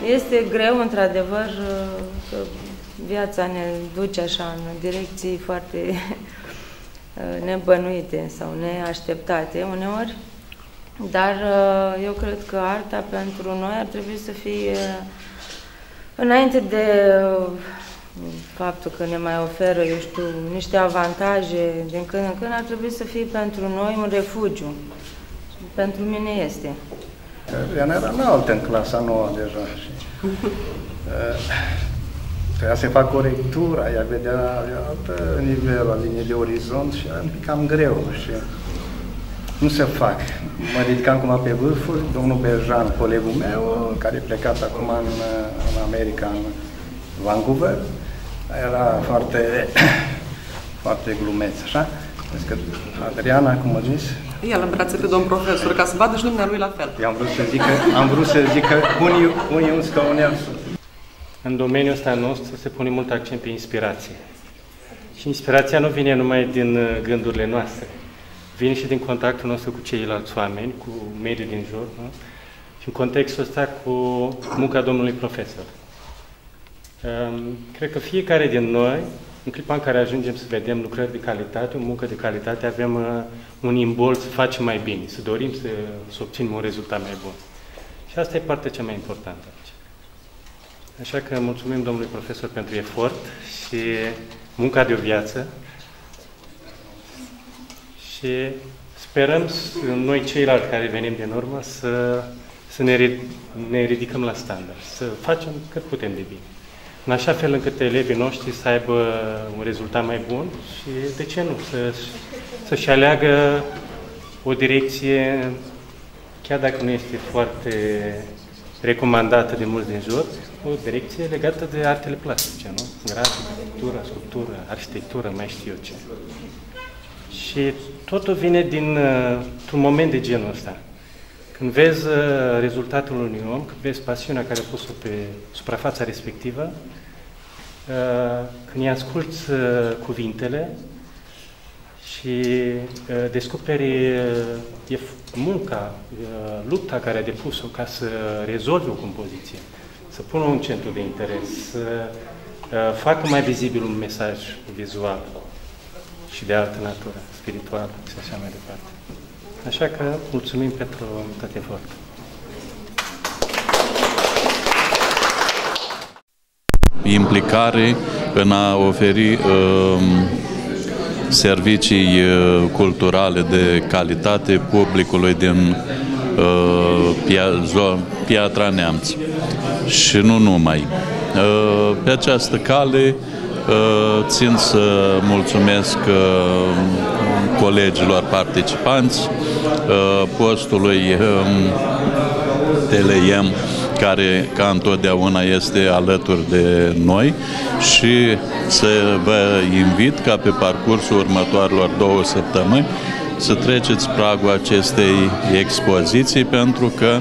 Este greu, într-adevăr, că viața ne duce așa în direcții foarte nebănuite sau neașteptate uneori, dar eu cred că arta pentru noi ar trebui să fie, înainte de faptul că ne mai oferă, eu știu, niște avantaje din când în când, ar trebui să fie pentru noi un refugiu. Pentru mine este. Ea era înaltă în clasa 9 deja și trebuia să fac corectura, ea vedea altă nivel, la linie de orizont și era un pic cam greu și nu se fac. Mă ridicam cumva pe vârfuri, domnul Berjan, colegul meu, care e plecat acum în America, în Vancouver, era foarte glumeț, așa? Că Adriana, cum a zis? El îmbrață pe domn profesor, ca să vadă și dumnealui la fel. Eu am vrut să zic că unii uns ca unii alții. În domeniul ăsta nostru se pune mult accent pe inspirație. Și inspirația nu vine numai din gândurile noastre. Vine și din contactul nostru cu ceilalți oameni, cu mediul din jur, nu? Și în contextul ăsta cu munca domnului profesor. Cred că fiecare din noi, în clipa în care ajungem să vedem lucrări de calitate, o muncă de calitate, avem un imbol să facem mai bine, să dorim să obținem un rezultat mai bun. Și asta e partea cea mai importantă aici. Așa că mulțumim domnului profesor pentru efort și munca de o viață și sperăm noi ceilalți care venim din urmă să ne ridicăm la standard, să facem cât putem de bine. În așa fel încât elevii noștri să aibă un rezultat mai bun și, de ce nu, să-și aleagă o direcție, chiar dacă nu este foarte recomandată de mulți din jur, o direcție legată de artele plastice, nu? Grafică, pictură, sculptură, arhitectură, mai știu eu ce. Și totul vine dintr-un moment de genul ăsta. Când vezi rezultatul unui om, când vezi pasiunea care a pus-o pe suprafața respectivă, când îi asculți cuvintele și descoperi munca, lupta care a depus-o ca să rezolve o compoziție, să pună un centru de interes, să facă mai vizibil un mesaj vizual și de altă natură, spirituală și așa mai departe. Așa că mulțumim pentru tot efortul. Implicare în a oferi servicii culturale de calitate publicului din Piatra Neamț. Și nu numai. Pe această cale țin să mulțumesc colegilor participanți, postului TLM, care ca întotdeauna este alături de noi, și să vă invit ca pe parcursul următoarelor 2 săptămâni să treceți pragul acestei expoziții, pentru că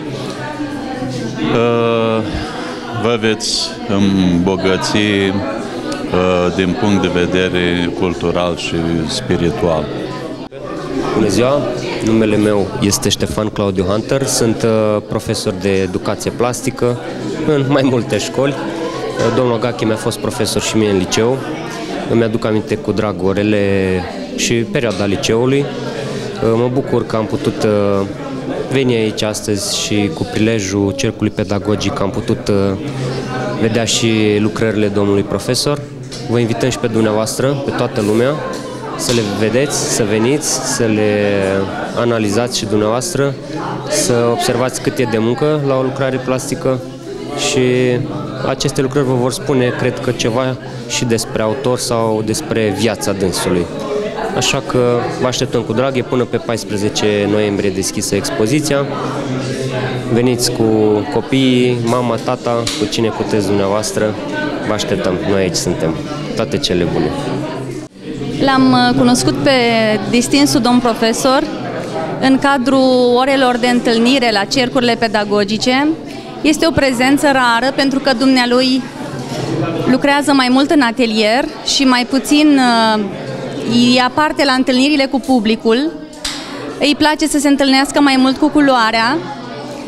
vă veți îmbogăți din punct de vedere cultural și spiritual. Bună ziua! Numele meu este Ștefan Claudiu Hunter, sunt profesor de educație plastică în mai multe școli. Domnul Gachi mi-a fost profesor și mie în liceu. Îmi aduc aminte cu drag orele și perioada liceului. Mă bucur că am putut veni aici astăzi și cu prilejul cercului pedagogic am putut vedea și lucrările domnului profesor. Vă invităm și pe dumneavoastră, pe toată lumea, să le vedeți, să veniți, să le analizați și dumneavoastră, să observați cât e de muncă la o lucrare plastică și aceste lucrări vă vor spune, cred că, ceva și despre autor sau despre viața dânsului. Așa că vă așteptăm cu drag, e până pe 14 noiembrie deschisă expoziția. Veniți cu copiii, mama, tata, cu cine puteți dumneavoastră, vă așteptăm, noi aici suntem. Toate cele bune! L-am cunoscut pe distinsul domn profesor în cadrul orelor de întâlnire la cercurile pedagogice. Este o prezență rară pentru că dumnealui lucrează mai mult în atelier și mai puțin ia parte la întâlnirile cu publicul. Îi place să se întâlnească mai mult cu culoarea.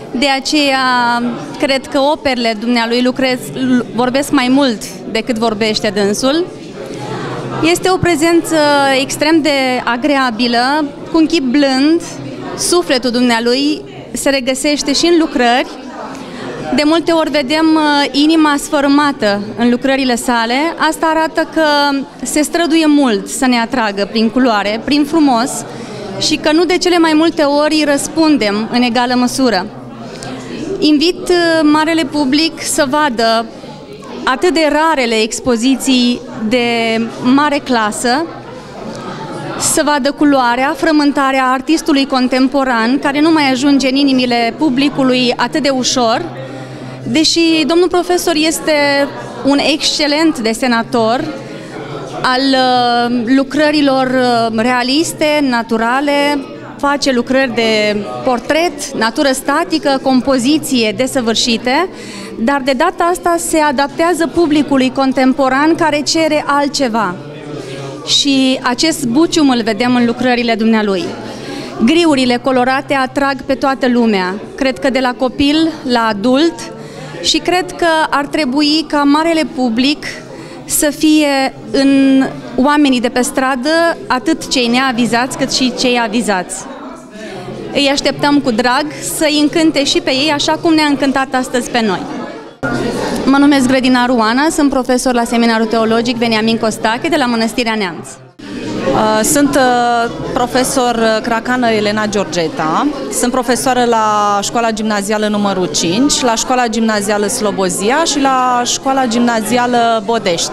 De aceea, cred că operele dumnealui vorbesc mai mult decât vorbește dânsul. Este o prezență extrem de agreabilă, cu un chip blând, sufletul dumnealui se regăsește și în lucrări. De multe ori vedem inima sfărâmată în lucrările sale. Asta arată că se străduie mult să ne atragă prin culoare, prin frumos, și că nu de cele mai multe ori răspundem în egală măsură. Invit marele public să vadă atât de rarele expoziții de mare clasă, să vadă culoarea, frământarea artistului contemporan, care nu mai ajunge în inimile publicului atât de ușor, deși domnul profesor este un excelent desenator al lucrărilor realiste, naturale, face lucrări de portret, natură statică, compoziție desăvârșite, dar de data asta se adaptează publicului contemporan care cere altceva. Și acest bucium îl vedem în lucrările dumnealui. Griurile colorate atrag pe toată lumea, cred că de la copil la adult, și cred că ar trebui ca marele public să fie în oamenii de pe stradă, atât cei neavizați cât și cei avizați. Îi așteptăm cu drag să-i încânte și pe ei, așa cum ne-a încântat astăzi pe noi. Mă numesc Grădinaru Oana, sunt profesor la Seminarul Teologic Veniamin Costache de la Mănăstirea Neamț. Sunt profesor Cracană Elena Georgeta, sunt profesoară la Școala Gimnazială numărul 5, la Școala Gimnazială Slobozia și la Școala Gimnazială Bodești.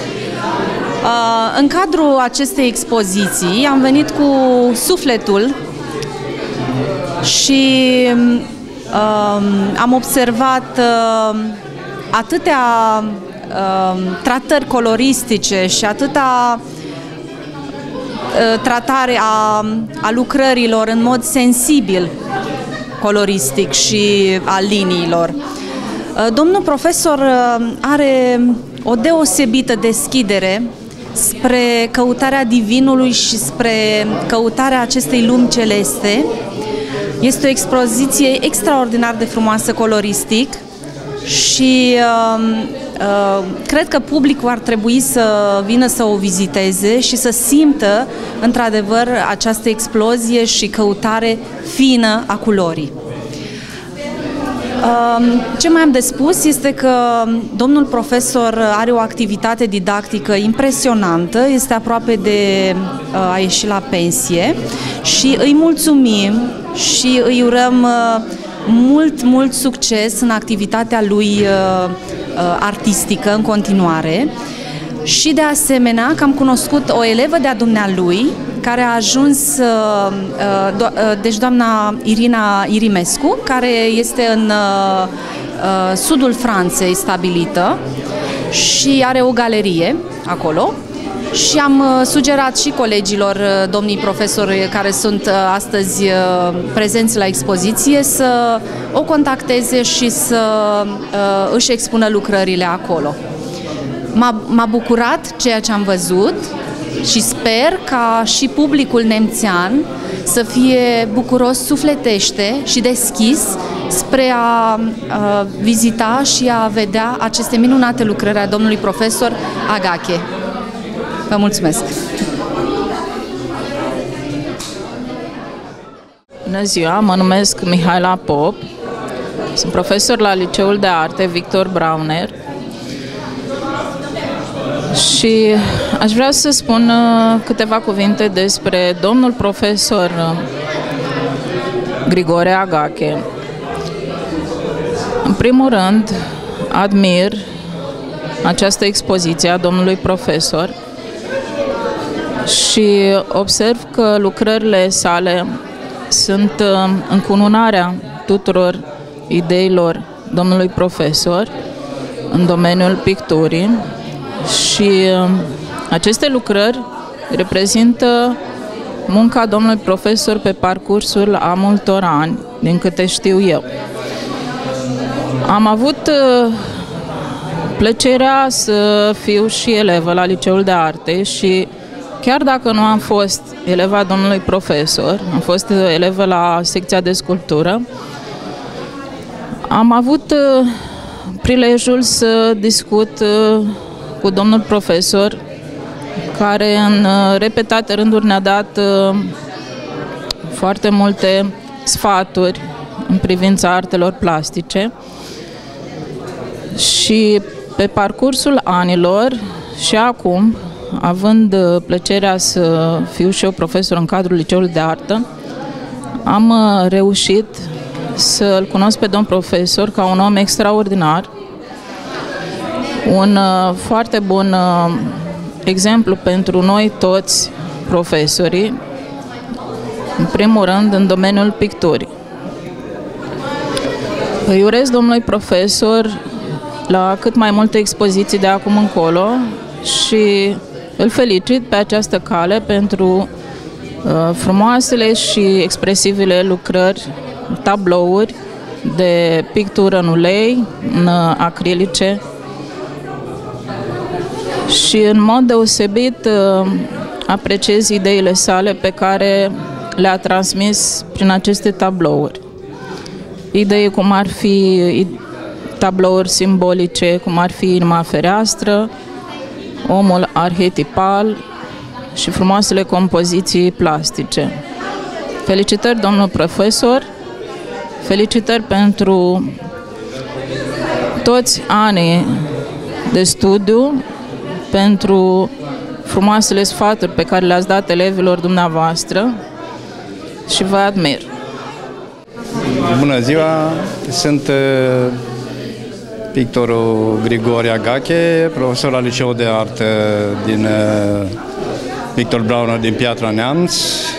În cadrul acestei expoziții am venit cu sufletul și am observat atâtea tratări coloristice și atâta tratare a lucrărilor în mod sensibil coloristic și a liniilor. Domnul profesor are o deosebită deschidere spre căutarea divinului și spre căutarea acestei lumi celeste. Este o expoziție extraordinar de frumoasă coloristic și cred că publicul ar trebui să vină să o viziteze și să simtă într-adevăr această explozie și căutare fină a culorii. Ce mai am de spus este că domnul profesor are o activitate didactică impresionantă, este aproape de a ieși la pensie și îi mulțumim și îi urăm mult succes în activitatea lui artistică în continuare. Și de asemenea că am cunoscut o elevă de-a dumnealui care a ajuns, deci doamna Irina Irimescu, care este în sudul Franței stabilită și are o galerie acolo. Și am sugerat și colegilor, domnii profesori care sunt astăzi prezenți la expoziție, să o contacteze și să își expună lucrările acolo. M-a bucurat ceea ce am văzut și sper ca și publicul nemțean să fie bucuros sufletește și deschis spre a vizita și a vedea aceste minunate lucrări a domnului profesor Agache. Vă mulțumesc! Bună ziua, mă numesc Mihaela Pop, sunt profesor la Liceul de Arte Victor Brauner și aș vrea să spun câteva cuvinte despre domnul profesor Grigore Agache. În primul rând, admir această expoziție a domnului profesor și observ că lucrările sale sunt încununarea tuturor ideilor domnului profesor în domeniul picturii și aceste lucrări reprezintă munca domnului profesor pe parcursul a multor ani, din câte știu eu. Am avut plăcerea să fiu și elevă la Liceul de Arte și chiar dacă nu am fost eleva domnului profesor, am fost elevă la secția de sculptură, Am avut prilejul să discut cu domnul profesor, care în repetate rânduri ne-a dat foarte multe sfaturi în privința artelor plastice și pe parcursul anilor și acum, având plăcerea să fiu și eu profesor în cadrul Liceului de Artă, am reușit să-l cunosc pe domn profesor ca un om extraordinar, un foarte bun exemplu pentru noi toți profesorii, în primul rând în domeniul picturii. Îi urez domnului profesor la cât mai multe expoziții de acum încolo și îl felicit pe această cale pentru frumoasele și expresivele lucrări, tablouri de pictură în ulei, în acrilice și în mod deosebit apreciez ideile sale pe care le-a transmis prin aceste tablouri. Idei cum ar fi tablouri simbolice, cum ar fi inima fereastră, omul arhetipal și frumoasele compoziții plastice. Felicitări, domnul profesor, felicitări pentru toți anii de studiu, pentru frumoasele sfaturi pe care le-ați dat elevilor dumneavoastră și vă admir. Bună ziua! Sunt pictorul Grigore Agache, profesor la Liceul de Artă din Victor Brauner din Piatra Neamț.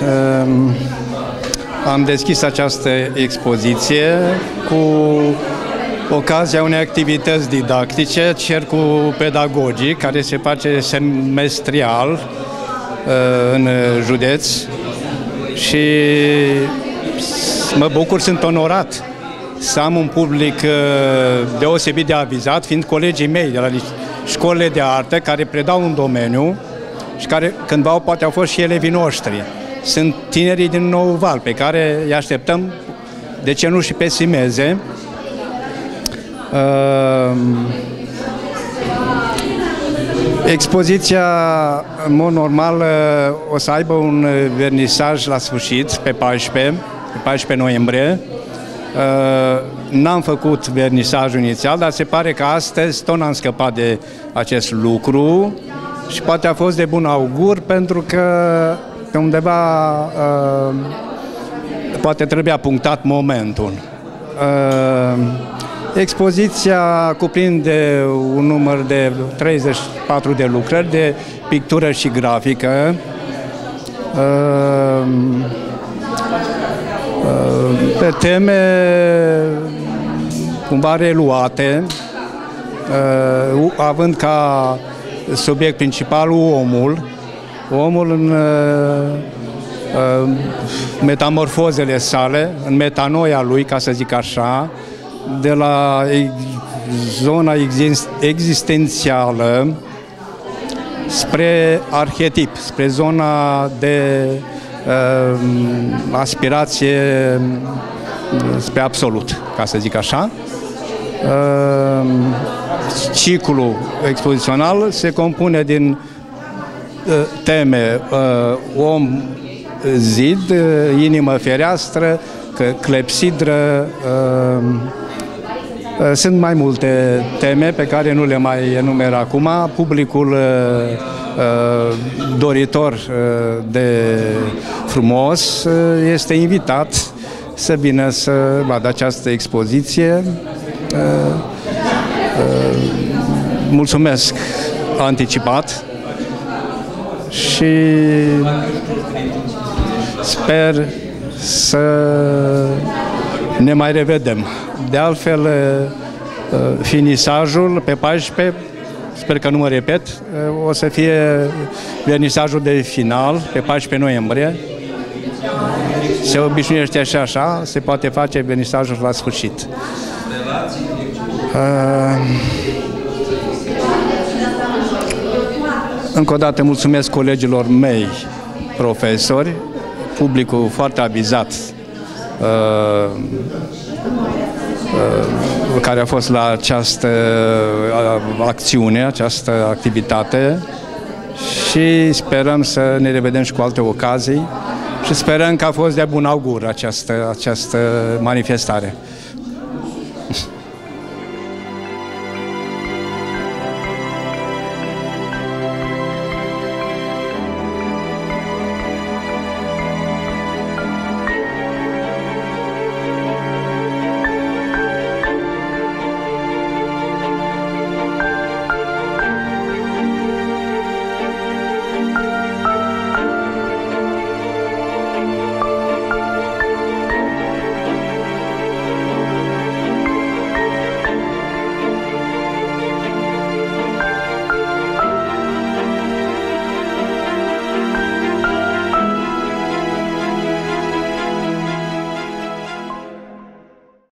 Am deschis această expoziție cu ocazia unei activități didactice, Cercul Pedagogic, care se face semestrial în județ și mă bucur, sunt onorat să am un public deosebit de avizat, fiind colegii mei de la școlile de artă care predau un domeniu și care cândva poate au fost și elevii noștri. Sunt tinerii din Nou Val pe care îi așteptăm, de ce nu și pe Simeze. Expoziția, în mod normal, o să aibă un vernisaj la sfârșit, pe 14 noiembrie. N-am făcut vernisajul inițial, dar se pare că astăzi tot n-am scăpat de acest lucru și poate a fost de bun augur, pentru că pe undeva poate trebuia punctat momentul. Expoziția cuprinde un număr de 34 de lucrări de pictură și grafică, pe teme cumva reluate, având ca subiect principal omul în metamorfozele sale, în metanoia lui, ca să zic așa, de la zona existențială spre arhetip, spre zona de aspirație spre absolut, ca să zic așa. Ciclul expozițional se compune din teme om, zid, inimă fereastră, clepsidră. Sunt mai multe teme pe care nu le mai enumer acum. Publicul doritor de frumos este invitat să vină să vadă această expoziție. Mulțumesc anticipat și sper să ne mai revedem. De altfel, finisajul pe 14, sper că nu mă repet, o să fie vernisajul de final pe 14 noiembrie. Se obișnuiește așa, se poate face vernisajul la sfârșit. Încă o dată mulțumesc colegilor mei profesori, publicul foarte avizat care a fost la această acțiune, această activitate și sperăm să ne revedem și cu alte ocazii și sperăm că a fost de bun augur această manifestare.